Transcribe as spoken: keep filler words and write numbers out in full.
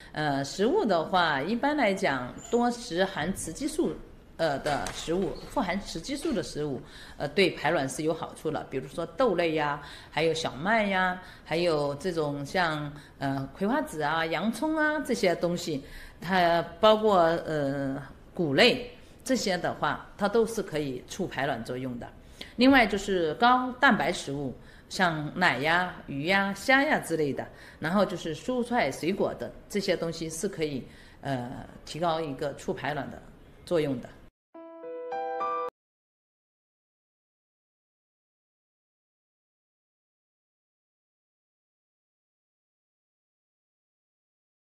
呃，食物的话，一般来讲，多食含雌激素呃的食物，富含雌激素的食物，呃，对排卵是有好处的。比如说豆类呀，还有小麦呀，还有这种像呃葵花籽啊、洋葱啊这些东西，它包括呃谷类这些的话，它都是可以促排卵作用的。另外就是高蛋白食物，像奶呀、鱼呀、虾呀之类的，然后就是蔬菜、水果的这些东西是可以呃提高一个促排卵的作用的。